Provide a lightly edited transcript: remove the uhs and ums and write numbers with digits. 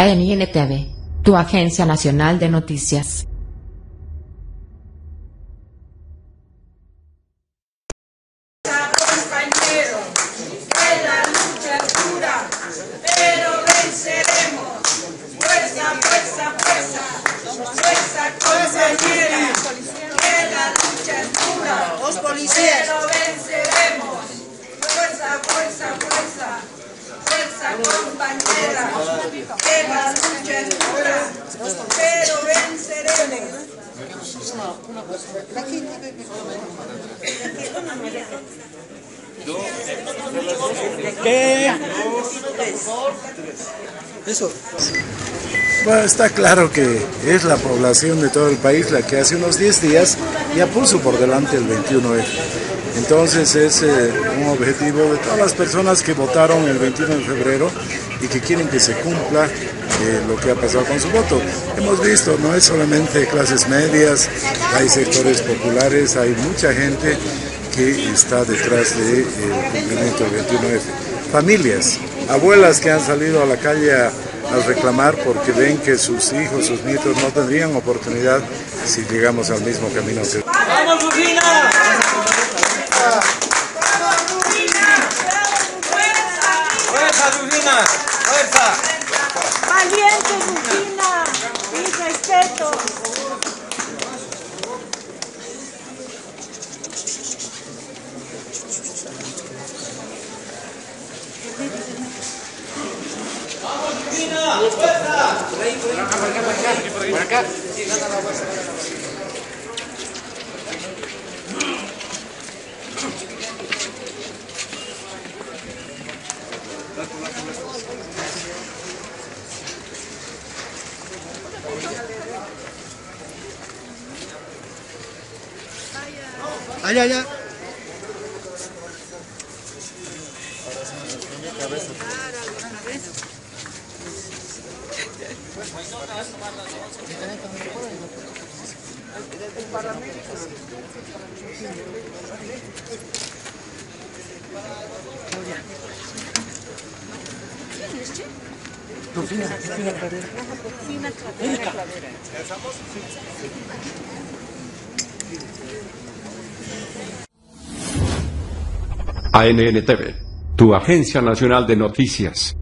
ANNTV, tu agencia nacional de noticias. Compañeros, que la lucha es dura, pero venceremos. Fuerza, fuerza, fuerza, fuerza, compañeros, que la lucha es dura, pero venceremos. Fuerza, fuerza, fuerza, fuerza, compañera, que la lucha es dura, pero venceremos. ¿Qué? Eso. Bueno, está claro que es la población de todo el país la que hace unos 10 días ya puso por delante el 21F. Entonces es un objetivo de todas las personas que votaron el 21 de febrero y que quieren que se cumpla lo que ha pasado con su voto. Hemos visto, no es solamente clases medias, hay sectores populares, hay mucha gente que está detrás del cumplimiento del 21F. Familias, abuelas que han salido a la calle a reclamar porque ven que sus hijos, sus nietos no tendrían oportunidad si llegamos al mismo camino que... ¡Vamos, Rufina! ¡Fuerza, Rufina! ¡Fuerza! ¡Valiente, Rufina! ¡Mis respetos! ¡Vamos, Rufina! ¡Fuerza! Por acá. Allá, allá. Rufina Cladera. ANNTV, tu agencia nacional de noticias.